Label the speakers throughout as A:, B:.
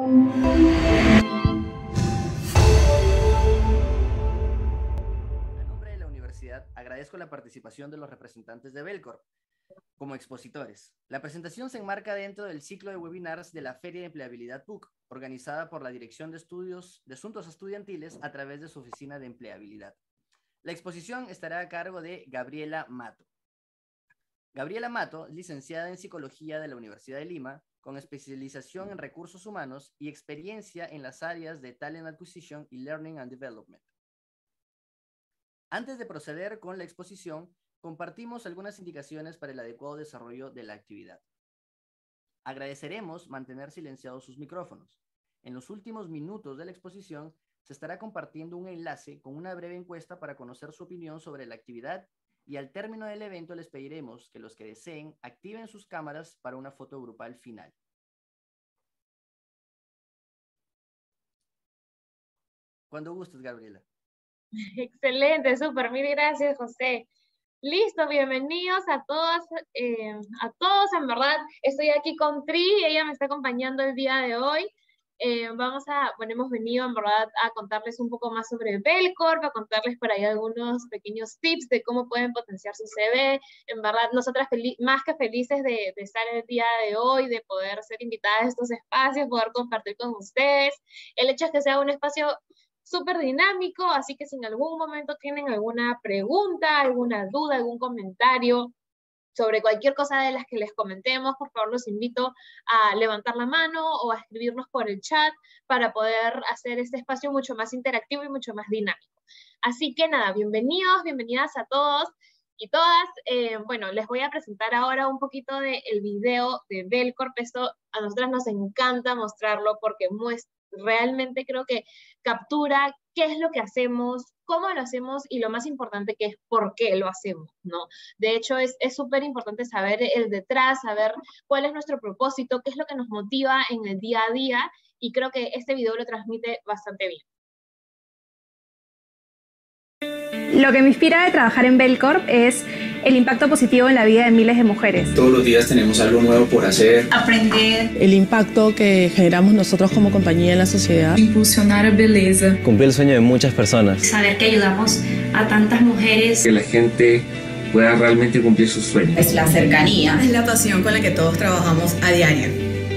A: nombre de la universidad, agradezco la participación de los representantes de Belcorp como expositores. La presentación se enmarca dentro del ciclo de webinars de la Feria de Empleabilidad PUC, organizada por la Dirección de Estudios de Asuntos Estudiantiles a través de su Oficina de Empleabilidad. La exposición estará a cargo de Gabriela Mato. Gabriela Mato, licenciada en Psicología de la Universidad de Lima, con especialización en recursos humanos y experiencia en las áreas de Talent Acquisition y Learning and Development. Antes de proceder con la exposición, compartimos algunas indicaciones para el adecuado desarrollo de la actividad. Agradeceremos mantener silenciados sus micrófonos. En los últimos minutos de la exposición se estará compartiendo un enlace con una breve encuesta para conocer su opinión sobre la actividad y al término del evento les pediremos que los que deseen activen sus cámaras para una foto grupal final. Cuando gustes, Gabriela.
B: Excelente, súper, mil gracias, José. Listo, bienvenidos a todos, en verdad. Estoy aquí con Tri, ella me está acompañando el día de hoy. Hemos venido en verdad a contarles un poco más sobre Belcorp, a contarles por ahí algunos pequeños tips de cómo pueden potenciar su CV. En verdad, nosotras más que felices de estar el día de hoy, de poder ser invitadas a estos espacios, poder compartir con ustedes. El hecho es que sea un espacio súper dinámico, así que si en algún momento tienen alguna pregunta, alguna duda, algún comentario sobre cualquier cosa de las que les comentemos, por favor los invito a levantar la mano o a escribirnos por el chat para poder hacer este espacio mucho más interactivo y mucho más dinámico. Así que nada, bienvenidos, bienvenidas a todos y todas. Bueno, les voy a presentar ahora un poquito del video de Belcorp. Esto a nosotras nos encanta mostrarlo porque realmente creo que captura qué es lo que hacemos, cómo lo hacemos y lo más importante que es por qué lo hacemos, ¿no? De hecho, es súper importante saber el detrás, saber cuál es nuestro propósito, qué es lo que nos motiva en el día a día, y creo que este video lo transmite bastante bien.
C: Lo que me inspira de trabajar en Belcorp es el impacto positivo en la vida de miles de mujeres.
D: Todos los días tenemos algo nuevo por hacer.
E: Aprender.
F: El impacto que generamos nosotros como compañía en la sociedad.
E: Impulsionar a belleza.
G: Cumplir el sueño de muchas personas.
E: Saber que ayudamos a tantas mujeres.
D: Que la gente pueda realmente cumplir sus sueños.
H: Es la cercanía.
F: Es la pasión con la que todos trabajamos a diario.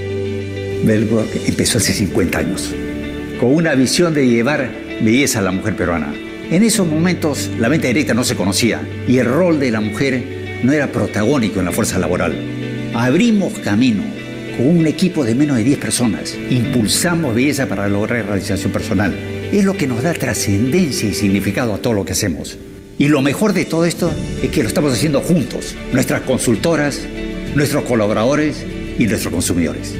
I: Belcorp empezó hace 50 años, con una visión de llevar belleza a la mujer peruana. En esos momentos la venta directa no se conocía y el rol de la mujer no era protagónico en la fuerza laboral. Abrimos camino con un equipo de menos de 10 personas. Impulsamos belleza para lograr realización personal. Es lo que nos da trascendencia y significado a todo lo que hacemos. Y lo mejor de todo esto es que lo estamos haciendo juntos, nuestras consultoras, nuestros colaboradores y nuestros consumidores.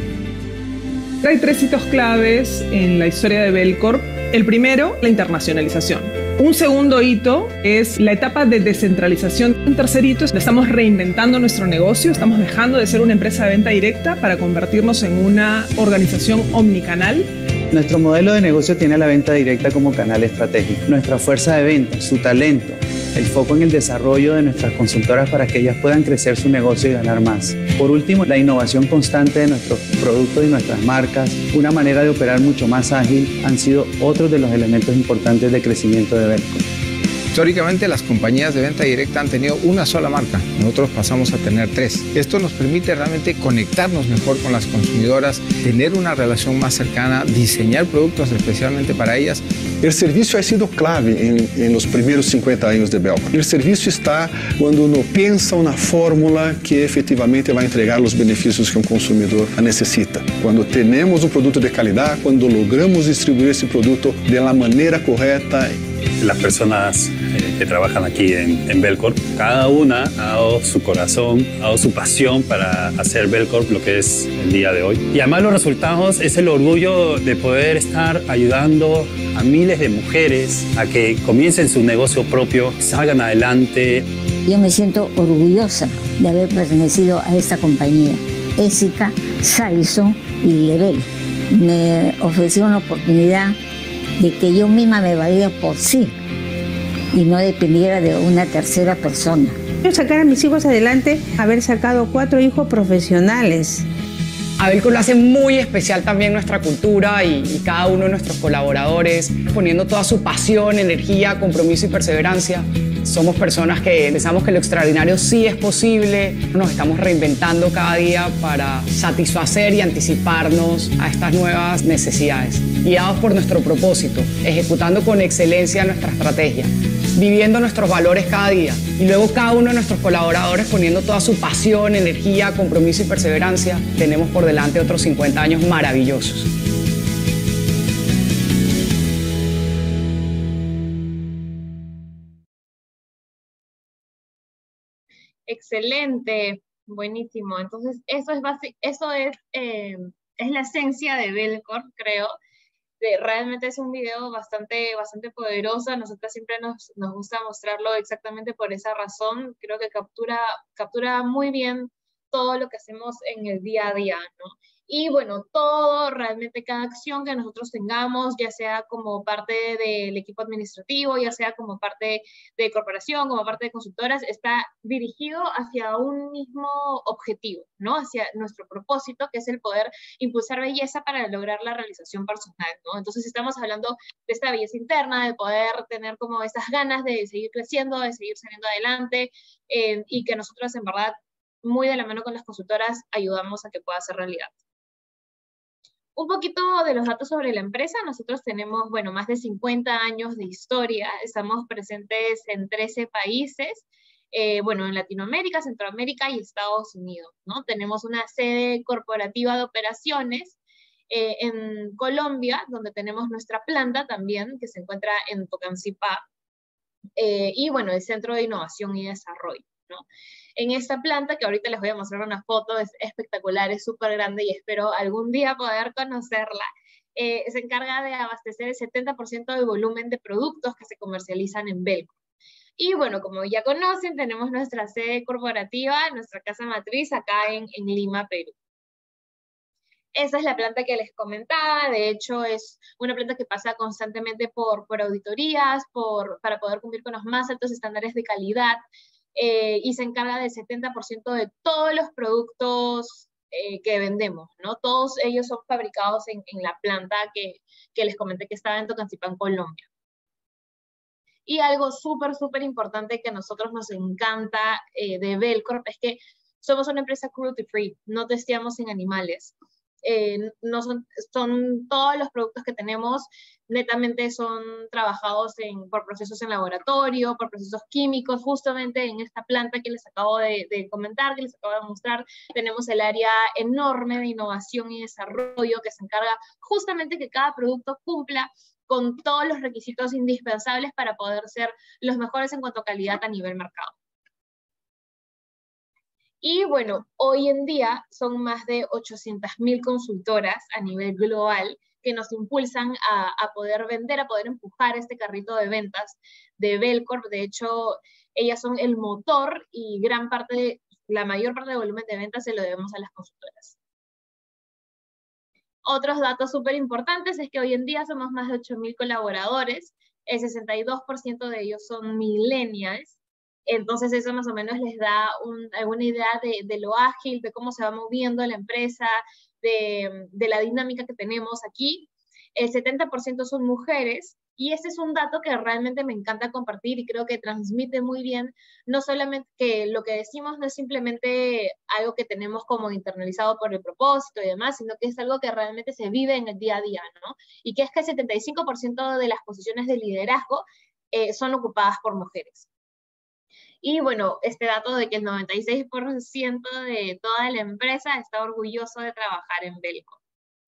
J: Hay 3 hitos claves en la historia de Belcorp. El primero, la internacionalización. Un segundo hito es la etapa de descentralización. Un tercer hito es que estamos reinventando nuestro negocio, estamos dejando de ser una empresa de venta directa para convertirnos en una organización omnicanal.
K: Nuestro modelo de negocio tiene la venta directa como canal estratégico. Nuestra fuerza de venta, su talento, el foco en el desarrollo de nuestras consultoras para que ellas puedan crecer su negocio y ganar más. Por último, la innovación constante de nuestros productos y nuestras marcas, una manera de operar mucho más ágil, han sido otros de los elementos importantes de crecimiento de Belcorp.
L: Históricamente las compañías de venta directa han tenido una sola marca, nosotros pasamos a tener 3. Esto nos permite realmente conectarnos mejor con las consumidoras, tener una relación más cercana, diseñar productos especialmente para ellas.
M: El servicio ha sido clave en los primeros 50 años de Belcorp. El servicio está cuando uno piensa una fórmula que efectivamente va a entregar los beneficios que un consumidor necesita. Cuando tenemos un producto de calidad, cuando logramos distribuir ese producto de la manera correcta.
N: Las personas que trabajan aquí en Belcorp, cada una ha dado su corazón, ha dado su pasión para hacer Belcorp lo que es el día de hoy. Y además los resultados es el orgullo de poder estar ayudando a miles de mujeres a que comiencen su negocio propio, salgan adelante.
O: Yo me siento orgullosa de haber pertenecido a esta compañía, Ésica, Saison y Level. Me ofreció una oportunidad de que yo misma me valiera por sí y no dependiera de una tercera persona.
P: Quiero sacar a mis hijos adelante, haber sacado 4 hijos profesionales.
G: A Belcorp lo hace muy especial también nuestra cultura y cada uno de nuestros colaboradores, poniendo toda su pasión, energía, compromiso y perseverancia. Somos personas que pensamos que lo extraordinario sí es posible, nos estamos reinventando cada día para satisfacer y anticiparnos a estas nuevas necesidades. Guiados por nuestro propósito, ejecutando con excelencia nuestra estrategia, viviendo nuestros valores cada día y luego cada uno de nuestros colaboradores poniendo toda su pasión, energía, compromiso y perseverancia, tenemos por delante otros 50 años maravillosos.
B: Excelente, buenísimo. Entonces, eso es la esencia de Belcorp, creo. Realmente es un video bastante poderoso. A nosotros siempre nos gusta mostrarlo exactamente por esa razón. Creo que captura muy bien todo lo que hacemos en el día a día, ¿no? Y bueno, realmente cada acción que nosotros tengamos, ya sea como parte del equipo administrativo, ya sea como parte de corporación, como parte de consultoras, está dirigido hacia un mismo objetivo, ¿no? Hacia nuestro propósito, que es el poder impulsar belleza para lograr la realización personal, ¿no? Entonces estamos hablando de esta belleza interna, de poder tener como esas ganas de seguir creciendo, de seguir saliendo adelante, y que nosotros en verdad, muy de la mano con las consultoras, ayudamos a que pueda ser realidad. Un poquito de los datos sobre la empresa. Nosotros tenemos, bueno, más de 50 años de historia. Estamos presentes en 13 países, bueno, en Latinoamérica, Centroamérica y Estados Unidos, ¿no? Tenemos una sede corporativa de operaciones en Colombia, donde tenemos nuestra planta también, que se encuentra en Tocancipá, y bueno, el Centro de Innovación y Desarrollo, ¿no? En esta planta, que ahorita les voy a mostrar una foto, es espectacular, es súper grande y espero algún día poder conocerla. Se encarga de abastecer el 70% del volumen de productos que se comercializan en Belcorp. Y bueno, como ya conocen, tenemos nuestra sede corporativa, nuestra casa matriz acá en Lima, Perú. Esa es la planta que les comentaba. De hecho, es una planta que pasa constantemente por auditorías, para poder cumplir con los más altos estándares de calidad, y se encarga del 70% de todos los productos que vendemos, ¿no? Todos ellos son fabricados en la planta que les comenté que estaba en Tocancipá, Colombia. Y algo súper importante que a nosotros nos encanta de Belcorp es que somos una empresa cruelty free, no testeamos en animales. No son todos los productos que tenemos, netamente son trabajados por procesos en laboratorio, por procesos químicos. Justamente en esta planta que les acabo de comentar, que les acabo de mostrar, tenemos el área enorme de innovación y desarrollo que se encarga justamente que cada producto cumpla con todos los requisitos indispensables para poder ser los mejores en cuanto a calidad a nivel mercado. Y bueno, hoy en día son más de 800.000 consultoras a nivel global que nos impulsan a poder vender, a poder empujar este carrito de ventas de Belcorp. De hecho, ellas son el motor y la mayor parte del volumen de ventas se lo debemos a las consultoras. Otros datos súper importantes es que hoy en día somos más de 8.000 colaboradores, el 62% de ellos son millennials. Entonces eso más o menos les da alguna idea de lo ágil, de cómo se va moviendo la empresa, de la dinámica que tenemos aquí. El 70% son mujeres, y ese es un dato que realmente me encanta compartir y creo que transmite muy bien, no solamente que lo que decimos no es simplemente algo que tenemos como internalizado por el propósito y demás, sino que es algo que realmente se vive en el día a día, ¿no? Y que es que el 75% de las posiciones de liderazgo son ocupadas por mujeres. Y bueno, este dato de que el 96% de toda la empresa está orgulloso de trabajar en Belcorp.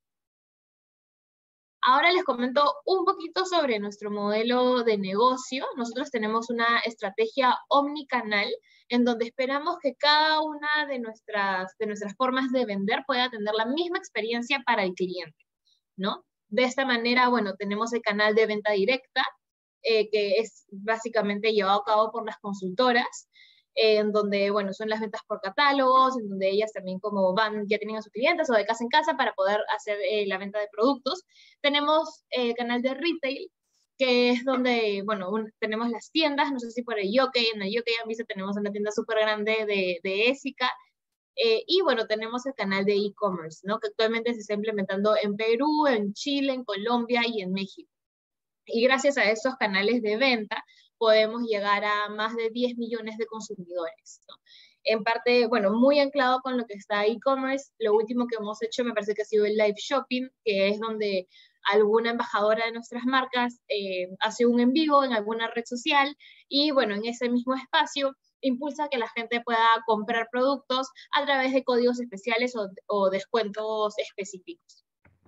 B: Ahora les comento un poquito sobre nuestro modelo de negocio. Nosotros tenemos una estrategia omnicanal en donde esperamos que cada una de nuestras formas de vender pueda tener la misma experiencia para el cliente, ¿no? De esta manera, bueno, tenemos el canal de venta directa, que es básicamente llevado a cabo por las consultoras, en donde, bueno, son las ventas por catálogos, en donde ellas también como ya tienen a sus clientes o de casa en casa para poder hacer la venta de productos. Tenemos el canal de retail, que es donde, bueno, tenemos las tiendas, no sé si por el Yoke, en el Yoke han visto, tenemos una tienda súper grande de Ésica, Y bueno, tenemos el canal de e-commerce, ¿no? Que actualmente se está implementando en Perú, en Chile, en Colombia y en México. Y gracias a estos canales de venta podemos llegar a más de 10 millones de consumidores, ¿no? En parte, bueno, muy anclado con lo que está e-commerce, lo último que hemos hecho me parece que ha sido el live shopping, que es donde alguna embajadora de nuestras marcas hace un en vivo en alguna red social y bueno, en ese mismo espacio impulsa que la gente pueda comprar productos a través de códigos especiales o descuentos específicos.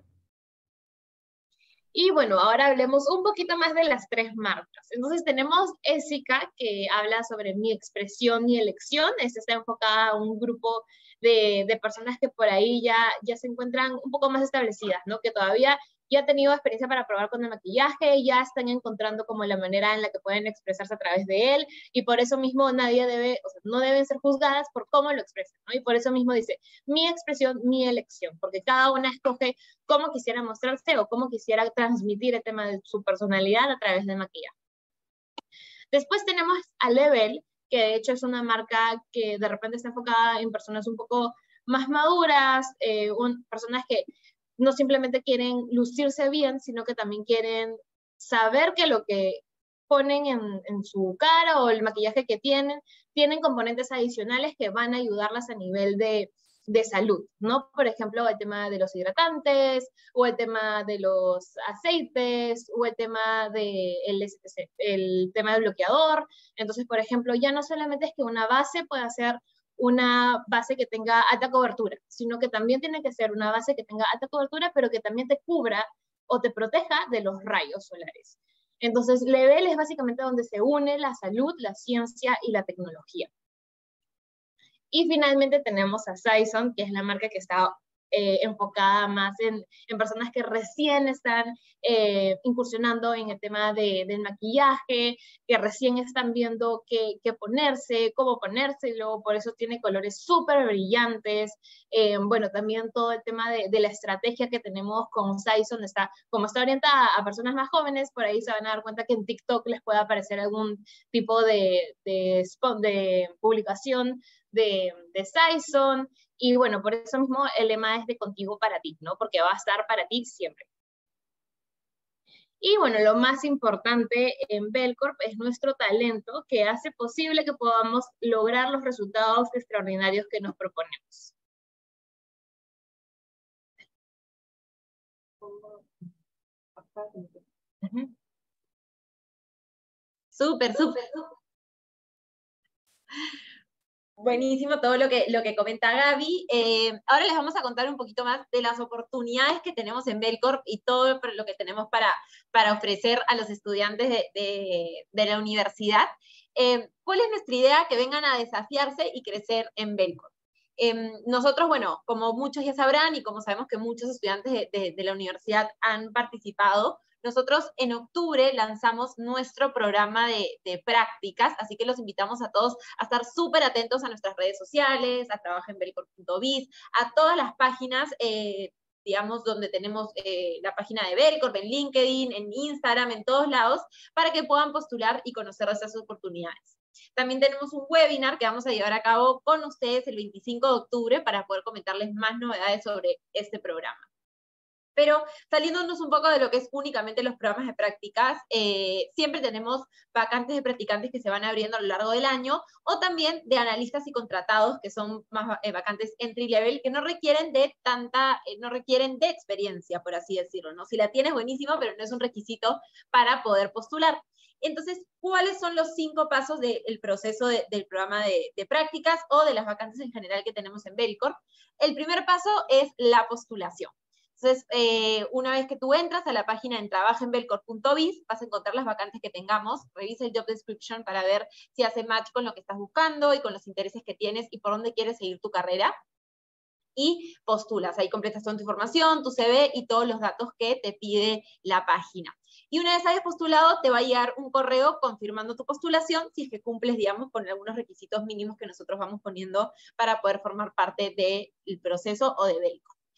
B: Y bueno, ahora hablemos un poquito más de las tres marcas. Entonces tenemos Ésica, que habla sobre mi expresión y elección. Esta está enfocada a un grupo de personas que por ahí ya se encuentran un poco más establecidas, ¿no? Que todavía ya han tenido experiencia para probar con el maquillaje, ya están encontrando como la manera en la que pueden expresarse a través de él, y por eso mismo nadie debe, o sea, no deben ser juzgadas por cómo lo expresan, ¿no? Y por eso mismo dice, mi expresión, mi elección, porque cada una escoge cómo quisiera mostrarse o cómo quisiera transmitir el tema de su personalidad a través del maquillaje. Después tenemos a Level, que de hecho es una marca que de repente está enfocada en personas un poco más maduras, personas que no simplemente quieren lucirse bien, sino que también quieren saber que lo que ponen en su cara o el maquillaje que tienen componentes adicionales que van a ayudarlas a nivel de salud, ¿no? Por ejemplo, el tema de los hidratantes, o el tema de los aceites, o el tema el tema del bloqueador. Entonces, por ejemplo, ya no solamente es que una base pueda ser una base que tenga alta cobertura, sino que también tiene que ser una base que tenga alta cobertura, pero que también te cubra o te proteja de los rayos solares. Entonces, Level es básicamente donde se une la salud, la ciencia y la tecnología. Y finalmente tenemos a Saison, que es la marca que está enfocada más en personas que recién están incursionando en el tema del maquillaje, que recién están viendo qué ponerse, cómo ponérselo, por eso tiene colores súper brillantes. Bueno, también todo el tema de la estrategia que tenemos con Saison, como está orientada a personas más jóvenes, por ahí se van a dar cuenta que en TikTok les puede aparecer algún tipo de spot, de publicación de Saison. Y bueno, por eso mismo el lema es de contigo para ti, ¿no? Porque va a estar para ti siempre. Y bueno, lo más importante en Belcorp es nuestro talento que hace posible que podamos lograr los resultados extraordinarios que nos proponemos. Súper. Buenísimo todo lo que comenta Gaby. Ahora les vamos a contar un poquito más de las oportunidades que tenemos en Belcorp y todo lo que tenemos para ofrecer a los estudiantes de la universidad. ¿Cuál es nuestra idea? Que vengan a desafiarse y crecer en Belcorp. Nosotros, bueno, como muchos ya sabrán y como sabemos que muchos estudiantes de la universidad han participado, nosotros en octubre lanzamos nuestro programa de prácticas, así que los invitamos a todos a estar súper atentos a nuestras redes sociales, a trabajenbelcorp.biz, a todas las páginas, digamos, donde tenemos la página de Belcorp, en LinkedIn, en Instagram, en todos lados, para que puedan postular y conocer esas oportunidades. También tenemos un webinar que vamos a llevar a cabo con ustedes el 25 de octubre para poder comentarles más novedades sobre este programa. Pero saliéndonos un poco de lo que es únicamente los programas de prácticas, siempre tenemos vacantes de practicantes que se van abriendo a lo largo del año, o también de analistas y contratados, que son más vacantes entry level, que no requieren de experiencia, por así decirlo, ¿no? Si la tienes, buenísimo, pero no es un requisito para poder postular. Entonces, ¿cuáles son los 5 pasos del proceso del programa de prácticas o de las vacantes en general que tenemos en Belcorp? El primer paso es la postulación. Entonces, una vez que tú entras a la página en trabajenbelcorp.biz, vas a encontrar las vacantes que tengamos, revisa el job description para ver si hace match con lo que estás buscando y con los intereses que tienes y por dónde quieres seguir tu carrera. Y postulas, ahí completas toda tu información, tu CV y todos los datos que te pide la página. Y una vez hayas postulado, te va a llegar un correo confirmando tu postulación, si es que cumples, digamos, con algunos requisitos mínimos que nosotros vamos poniendo para poder formar parte del proceso o de Belcorp.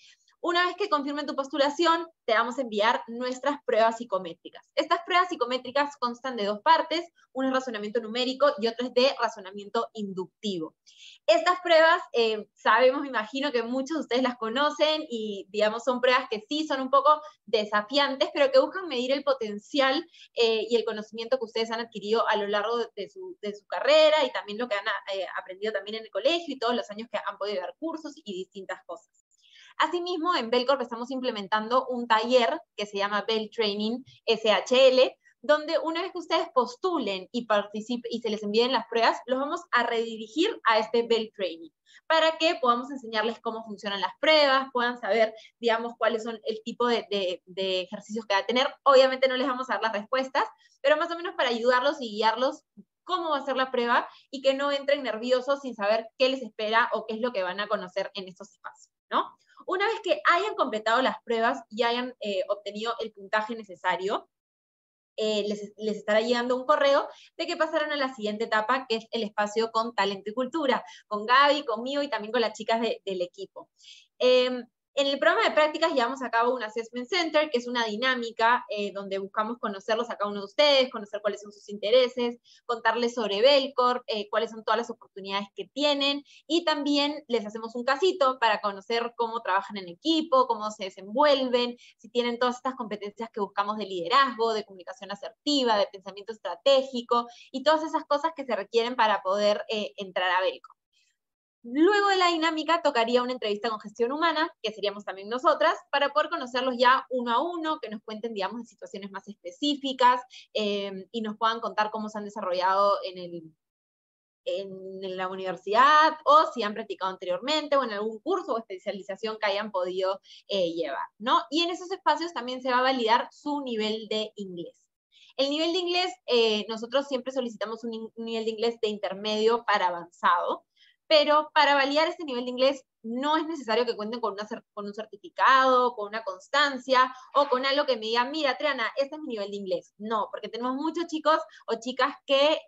B: Una vez que confirmen tu postulación, te vamos a enviar nuestras pruebas psicométricas. Estas pruebas psicométricas constan de 2 partes, una es razonamiento numérico y otra es de razonamiento inductivo. Estas pruebas, sabemos, me imagino que muchos de ustedes las conocen y, digamos, son pruebas que sí son un poco desafiantes, pero que buscan medir el potencial y el conocimiento que ustedes han adquirido a lo largo de su carrera y también lo que han aprendido también en el colegio y todos los años que han podido dar cursos y distintas cosas. Asimismo, en Belcorp estamos implementando un taller que se llama Bell Training SHL, donde una vez que ustedes postulen y participen y se les envíen las pruebas, los vamos a redirigir a este Bell Training, para que podamos enseñarles cómo funcionan las pruebas, puedan saber, digamos, cuáles son el tipo de ejercicios que va a tener. Obviamente no les vamos a dar las respuestas, pero más o menos para ayudarlos y guiarlos cómo va a ser la prueba y que no entren nerviosos sin saber qué les espera o qué es lo que van a conocer en estos espacios, ¿no? Una vez que hayan completado las pruebas y hayan obtenido el puntaje necesario, les estará llegando un correo de que pasarán a la siguiente etapa, que es el espacio con talento y cultura, con Gaby, conmigo y también con las chicas del equipo. En el programa de prácticas llevamos a cabo un Assessment Center, que es una dinámica donde buscamos conocerlos a cada uno de ustedes, conocer cuáles son sus intereses, contarles sobre Belcorp, cuáles son todas las oportunidades que tienen, y también les hacemos un casito para conocer cómo trabajan en equipo, cómo se desenvuelven, si tienen todas estas competencias que buscamos de liderazgo, de comunicación asertiva, de pensamiento estratégico, y todas esas cosas que se requieren para poder entrar a Belcorp. Luego de la dinámica tocaría una entrevista con gestión humana, que seríamos también nosotras, para poder conocerlos ya uno a uno, que nos cuenten, digamos, de situaciones más específicas y nos puedan contar cómo se han desarrollado en la universidad o si han practicado anteriormente o en algún curso o especialización que hayan podido llevar, ¿no? Y en esos espacios también se va a validar su nivel de inglés. El nivel de inglés, nosotros siempre solicitamos un nivel de inglés de intermedio para avanzado, pero para validar este nivel de inglés no es necesario que cuenten con un certificado, con una constancia, o con algo que me digan, mira, Triana, este es mi nivel de inglés. No, porque tenemos muchos chicos o chicas que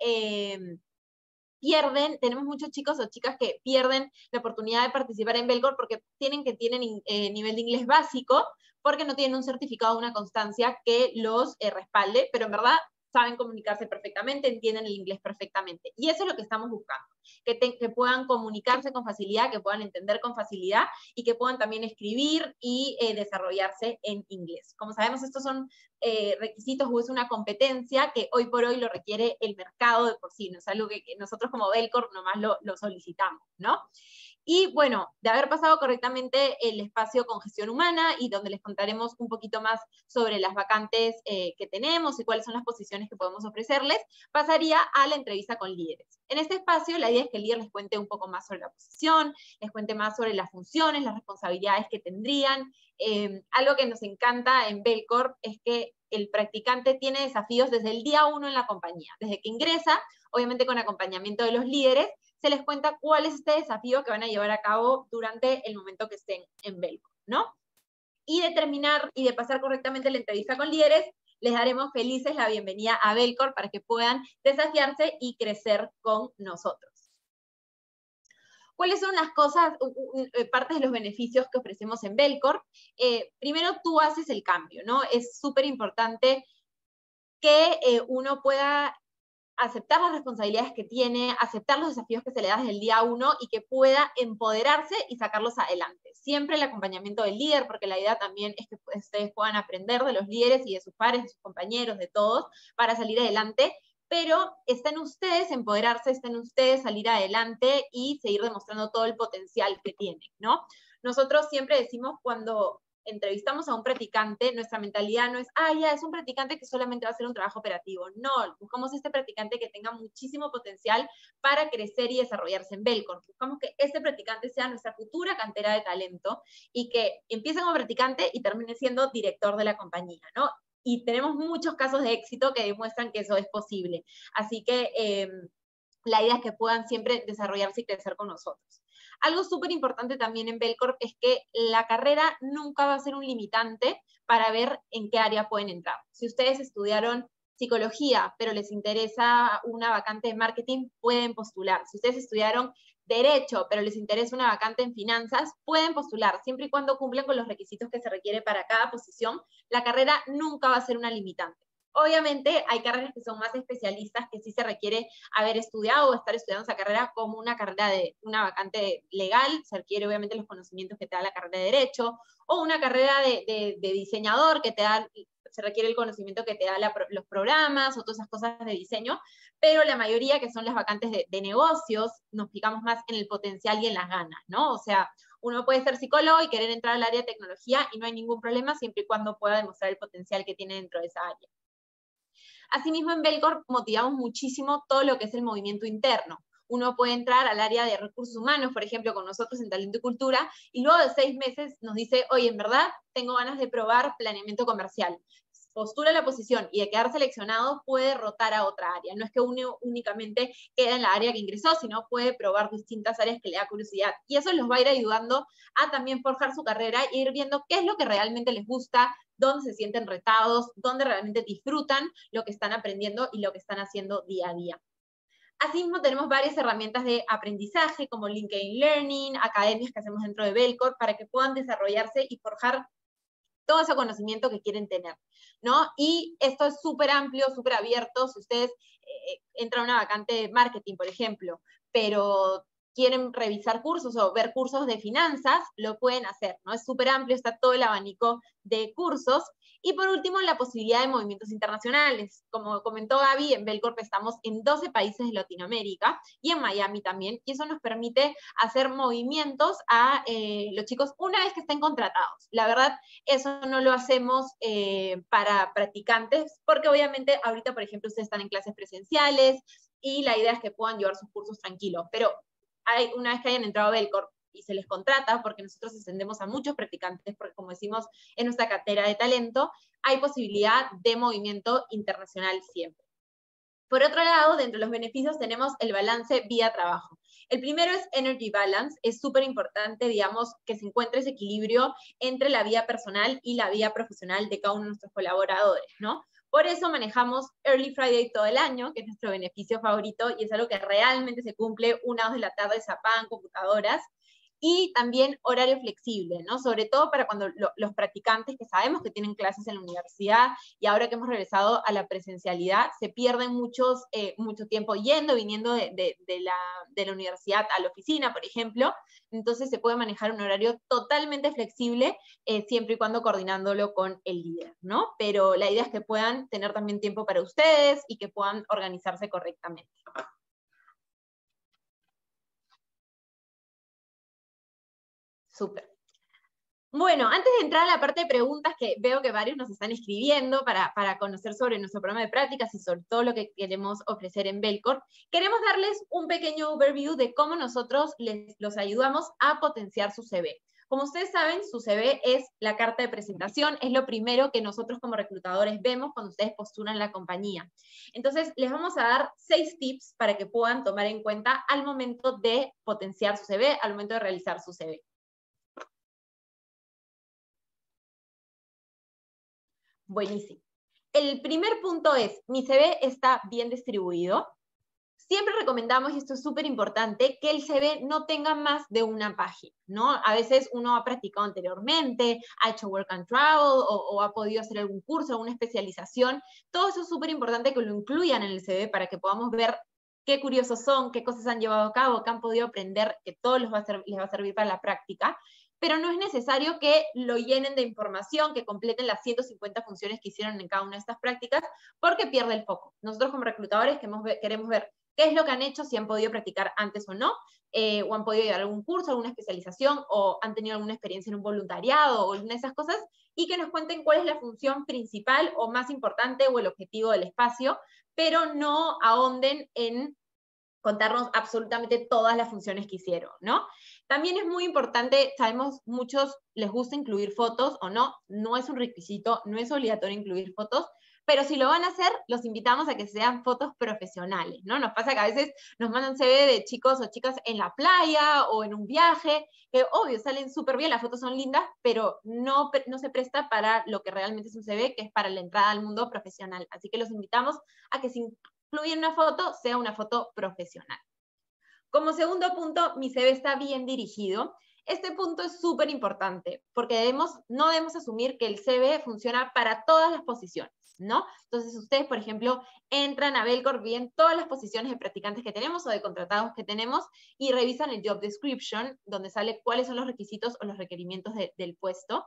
B: tenemos muchos chicos o chicas que pierden la oportunidad de participar en Belcorp porque tienen nivel de inglés básico, porque no tienen un certificado o una constancia que los respalde, pero en verdad saben comunicarse perfectamente, entienden el inglés perfectamente. Y eso es lo que estamos buscando, que puedan comunicarse con facilidad, que puedan entender con facilidad y que puedan también escribir y desarrollarse en inglés. Como sabemos, estos son requisitos o es una competencia que hoy por hoy lo requiere el mercado de por sí, no es algo que nosotros como Belcorp nomás lo solicitamos, ¿no? Y bueno, de haber pasado correctamente el espacio con gestión humana y donde les contaremos un poquito más sobre las vacantes que tenemos y cuáles son las posiciones que podemos ofrecerles, pasaría a la entrevista con líderes. En este espacio la idea es que el líder les cuente un poco más sobre la posición, les cuente más sobre las funciones, las responsabilidades que tendrían. Algo que nos encanta en Belcorp es que el practicante tiene desafíos desde el día 1 en la compañía, desde que ingresa, obviamente con acompañamiento de los líderes, se les cuenta cuál es este desafío que van a llevar a cabo durante el momento que estén en Belcorp, ¿no? Y de terminar y de pasar correctamente la entrevista con líderes, les daremos felices la bienvenida a Belcorp para que puedan desafiarse y crecer con nosotros. ¿Cuáles son las cosas, partes de los beneficios que ofrecemos en Belcorp? Primero, tú haces el cambio, ¿no? Es súper importante que uno pueda aceptar las responsabilidades que tiene, aceptar los desafíos que se le da desde el día 1 y que pueda empoderarse y sacarlos adelante. Siempre el acompañamiento del líder, porque la idea también es que ustedes puedan aprender de los líderes y de sus pares, de sus compañeros, de todos, para salir adelante, pero está en ustedes empoderarse, está en ustedes salir adelante y seguir demostrando todo el potencial que tienen, ¿no? Nosotros siempre decimos cuando entrevistamos a un practicante, nuestra mentalidad no es, ya, es un practicante que solamente va a hacer un trabajo operativo. No, buscamos este practicante que tenga muchísimo potencial para crecer y desarrollarse en Belcorp. Buscamos que este practicante sea nuestra futura cantera de talento y que empiece como practicante y termine siendo director de la compañía, ¿no? Y tenemos muchos casos de éxito que demuestran que eso es posible. Así que la idea es que puedan siempre desarrollarse y crecer con nosotros. Algo súper importante también en Belcorp es que la carrera nunca va a ser un limitante para ver en qué área pueden entrar. Si ustedes estudiaron psicología, pero les interesa una vacante de marketing, pueden postular. Si ustedes estudiaron Derecho, pero les interesa una vacante en finanzas, pueden postular, siempre y cuando cumplan con los requisitos que se requiere para cada posición. La carrera nunca va a ser una limitante. Obviamente hay carreras que son más especialistas, que sí se requiere haber estudiado o estar estudiando esa carrera, como una carrera de una vacante legal, se requiere obviamente los conocimientos que te da la carrera de Derecho, o una carrera de diseñador, que te da, se requiere el conocimiento que te da los programas, o todas esas cosas de diseño, pero la mayoría, que son las vacantes de negocios, nos fijamos más en el potencial y en las ganas, ¿no? O sea, uno puede ser psicólogo y querer entrar al área de tecnología y no hay ningún problema, siempre y cuando pueda demostrar el potencial que tiene dentro de esa área. Asimismo, en Belcorp motivamos muchísimo todo lo que es el movimiento interno. Uno puede entrar al área de recursos humanos, por ejemplo, con nosotros en Talento y Cultura, y luego de 6 meses nos dice, oye, en verdad, tengo ganas de probar planeamiento comercial. Postula la posición y de quedar seleccionado puede rotar a otra área. No es que uno únicamente queda en la área que ingresó, sino puede probar distintas áreas que le da curiosidad. Y eso los va a ir ayudando a también forjar su carrera e ir viendo qué es lo que realmente les gusta, dónde se sienten retados, dónde realmente disfrutan lo que están aprendiendo y lo que están haciendo día a día. Asimismo, tenemos varias herramientas de aprendizaje, como LinkedIn Learning, academias que hacemos dentro de Belcorp, para que puedan desarrollarse y forjar todo ese conocimiento que quieren tener, ¿no? Y esto es súper amplio, súper abierto. Si ustedes entran a una vacante de marketing, por ejemplo, pero quieren revisar cursos o ver cursos de finanzas, lo pueden hacer, ¿no? Es súper amplio, está todo el abanico de cursos. Y por último, la posibilidad de movimientos internacionales. Como comentó Gaby, en Belcorp estamos en 12 países de Latinoamérica y en Miami también, y eso nos permite hacer movimientos a los chicos una vez que estén contratados. La verdad, eso no lo hacemos para practicantes, porque obviamente ahorita, por ejemplo, ustedes están en clases presenciales y la idea es que puedan llevar sus cursos tranquilos, pero una vez que hayan entrado a Belcorp y se les contrata, porque nosotros extendemos a muchos practicantes, porque como decimos en nuestra cartera de talento, hay posibilidad de movimiento internacional siempre. Por otro lado, dentro de los beneficios tenemos el balance vida-trabajo. El primero es Energy Balance. Es súper importante, digamos, que se encuentre ese equilibrio entre la vida personal y la vida profesional de cada uno de nuestros colaboradores, ¿no? Por eso manejamos Early Friday todo el año, que es nuestro beneficio favorito, y es algo que realmente se cumple 1 a 2 de la tarde, se apagan computadoras. Y también horario flexible, ¿no? Sobre todo para cuando los practicantes que sabemos que tienen clases en la universidad y ahora que hemos regresado a la presencialidad, se pierden mucho tiempo yendo, viniendo de la universidad a la oficina, por ejemplo. Entonces se puede manejar un horario totalmente flexible, siempre y cuando coordinándolo con el líder, ¿no? Pero la idea es que puedan tener también tiempo para ustedes y que puedan organizarse correctamente. Súper. Bueno, antes de entrar a la parte de preguntas, que veo que varios nos están escribiendo para conocer sobre nuestro programa de prácticas y sobre todo lo que queremos ofrecer en Belcorp, queremos darles un pequeño overview de cómo nosotros los ayudamos a potenciar su CV. Como ustedes saben, su CV es la carta de presentación, es lo primero que nosotros como reclutadores vemos cuando ustedes postulan la compañía. Entonces, les vamos a dar 6 tips para que puedan tomar en cuenta al momento de potenciar su CV, al momento de realizar su CV. Buenísimo. El primer punto es, mi CV está bien distribuido. Siempre recomendamos, y esto es súper importante, que el CV no tenga más de una página, ¿no? A veces uno ha practicado anteriormente, ha hecho work and travel, o ha podido hacer algún curso, alguna especialización. Todo eso es súper importante que lo incluyan en el CV para que podamos ver qué curiosos son, qué cosas han llevado a cabo, qué han podido aprender, que todo les va a servir para la práctica. Pero no es necesario que lo llenen de información, que completen las 150 funciones que hicieron en cada una de estas prácticas, porque pierde el foco. Nosotros como reclutadores queremos ver qué es lo que han hecho, si han podido practicar antes o no, o han podido llevar algún curso, alguna especialización, o han tenido alguna experiencia en un voluntariado, o alguna de esas cosas, y que nos cuenten cuál es la función principal o más importante o el objetivo del espacio, pero no ahonden en contarnos absolutamente todas las funciones que hicieron, ¿no? También es muy importante, sabemos muchos les gusta incluir fotos o no, no es un requisito, no es obligatorio incluir fotos, pero si lo van a hacer, los invitamos a que sean fotos profesionales, ¿no? Nos pasa que a veces nos mandan CV de chicos o chicas en la playa o en un viaje, que obvio salen súper bien, las fotos son lindas, pero no se presta para lo que realmente es un CV, que es para la entrada al mundo profesional. Así que los invitamos a que si incluyen una foto, sea una foto profesional. Como segundo punto, mi CV está bien dirigido. Este punto es súper importante, porque no debemos asumir que el CV funciona para todas las posiciones, ¿no? Entonces, ustedes, por ejemplo, entran a Belcorp, ven todas las posiciones de practicantes que tenemos o de contratados que tenemos y revisan el job description, donde sale cuáles son los requisitos o los requerimientos del puesto.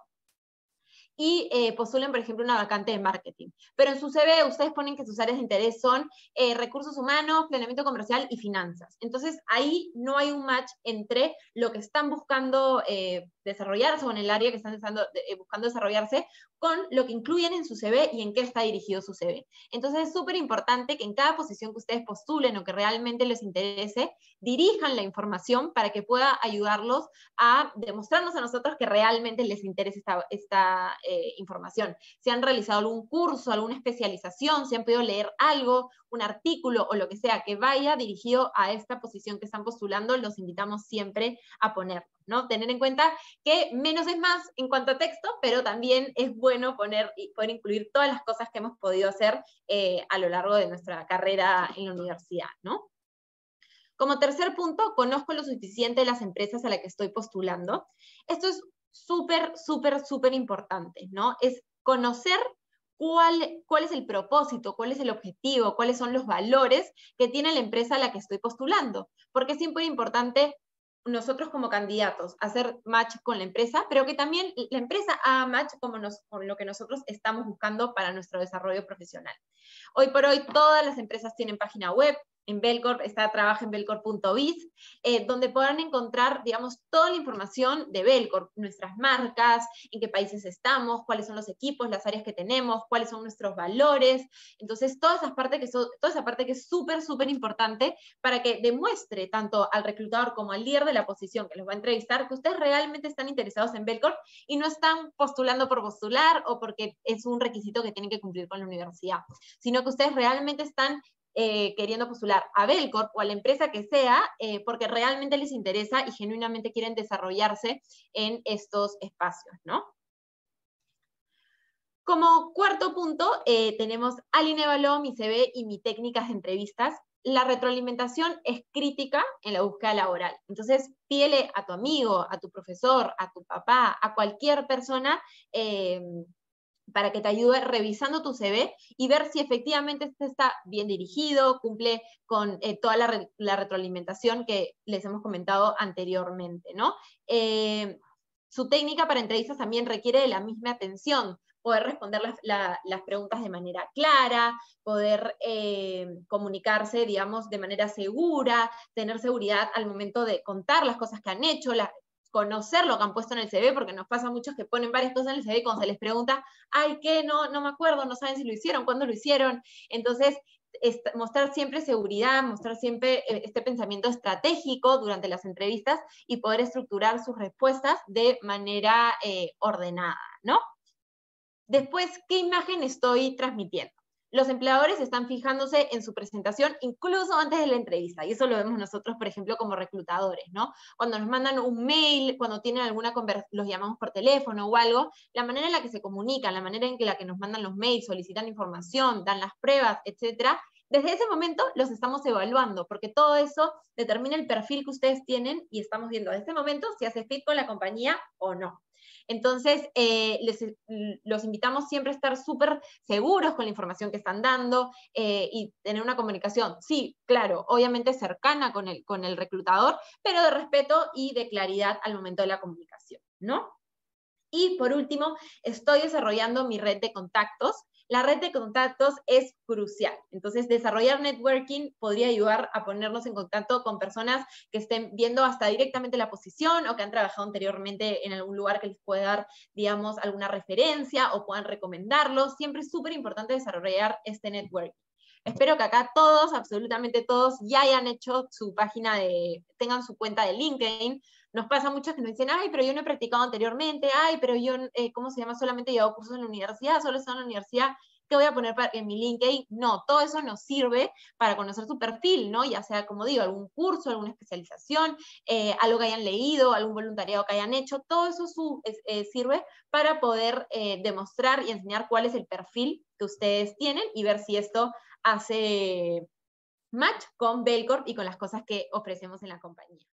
B: Y postulen, por ejemplo, una vacante de marketing. Pero en su CV ustedes ponen que sus áreas de interés son recursos humanos, planeamiento comercial y finanzas. Entonces, ahí no hay un match entre lo que están buscando desarrollarse o en el área que están buscando desarrollarse con lo que incluyen en su CV y en qué está dirigido su CV. Entonces, es súper importante que en cada posición que ustedes postulen o que realmente les interese, dirijan la información para que pueda ayudarlos a demostrarnos a nosotros que realmente les interesa esta información. Si han realizado algún curso, alguna especialización, si han podido leer algo, un artículo o lo que sea que vaya dirigido a esta posición que están postulando, los invitamos siempre a ponerlo, ¿no? Tener en cuenta que menos es más en cuanto a texto, pero también es bueno poder incluir todas las cosas que hemos podido hacer a lo largo de nuestra carrera en la universidad, ¿no? Como tercer punto, conozco lo suficiente de las empresas a las que estoy postulando. Esto es súper, súper, súper importante, ¿no? Es conocer cuál es el propósito, cuál es el objetivo, cuáles son los valores que tiene la empresa a la que estoy postulando. Porque es siempre importante nosotros como candidatos hacer match con la empresa, pero que también la empresa haga match con lo que nosotros estamos buscando para nuestro desarrollo profesional. Hoy por hoy todas las empresas tienen página web. En Belcorp trabaja en belcorp.biz, donde podrán encontrar, digamos, toda la información de Belcorp, nuestras marcas, en qué países estamos, cuáles son los equipos, las áreas que tenemos, cuáles son nuestros valores. Entonces, toda esa parte que es súper, súper importante para que demuestre tanto al reclutador como al líder de la posición que los va a entrevistar que ustedes realmente están interesados en Belcorp y no están postulando por postular o porque es un requisito que tienen que cumplir con la universidad, sino que ustedes realmente están queriendo postular a Belcorp o a la empresa que sea, porque realmente les interesa y genuinamente quieren desarrollarse en estos espacios, ¿no? Como cuarto punto, tenemos Alguien evaluó mi CV y mis técnicas de entrevistas. La retroalimentación es crítica en la búsqueda laboral. Entonces, pídele a tu amigo, a tu profesor, a tu papá, a cualquier persona, para que te ayude revisando tu CV y ver si efectivamente este está bien dirigido, cumple con toda la retroalimentación que les hemos comentado anteriormente, ¿no? Su técnica para entrevistas también requiere de la misma atención, poder responder las preguntas de manera clara, poder comunicarse, digamos, de manera segura, tener seguridad al momento de contar las cosas que han hecho, conocer lo que han puesto en el CV, porque nos pasa a muchos que ponen varias cosas en el CV y cuando se les pregunta, ay, ¿qué? No me acuerdo, no saben si lo hicieron, cuándo lo hicieron. Entonces, mostrar siempre seguridad, mostrar siempre este pensamiento estratégico durante las entrevistas y poder estructurar sus respuestas de manera ordenada, ¿no? Después, ¿qué imagen estoy transmitiendo? Los empleadores están fijándose en su presentación incluso antes de la entrevista, y eso lo vemos nosotros, por ejemplo, como reclutadores, ¿no? Cuando nos mandan un mail, cuando tienen alguna conversación, los llamamos por teléfono o algo, la manera en la que se comunican, la manera en la que nos mandan los mails, solicitan información, dan las pruebas, etcétera, desde ese momento los estamos evaluando, porque todo eso determina el perfil que ustedes tienen y estamos viendo desde ese momento si hace fit con la compañía o no. Entonces, los invitamos siempre a estar súper seguros con la información que están dando y tener una comunicación, sí, claro, obviamente cercana con el reclutador, pero de respeto y de claridad al momento de la comunicación, ¿no? Y por último, estoy desarrollando mi red de contactos. La red de contactos es crucial. Entonces, desarrollar networking podría ayudar a ponernos en contacto con personas que estén viendo hasta directamente la posición o que han trabajado anteriormente en algún lugar que les pueda dar, digamos, alguna referencia o puedan recomendarlo. Siempre es súper importante desarrollar este networking. Espero que acá todos, absolutamente todos, ya hayan hecho su página tengan su cuenta de LinkedIn. Nos pasa mucho que nos dicen, ay, pero yo no he practicado anteriormente, ay, pero yo, ¿cómo se llama? Solamente he llevado cursos en la universidad, solo he estado en la universidad, ¿qué voy a poner en mi LinkedIn? No, todo eso nos sirve para conocer su perfil, ¿no? Ya sea, como digo, algún curso, alguna especialización, algo que hayan leído, algún voluntariado que hayan hecho, todo eso sirve para poder demostrar y enseñar cuál es el perfil que ustedes tienen y ver si esto hace match con Belcorp y con las cosas que ofrecemos en la compañía.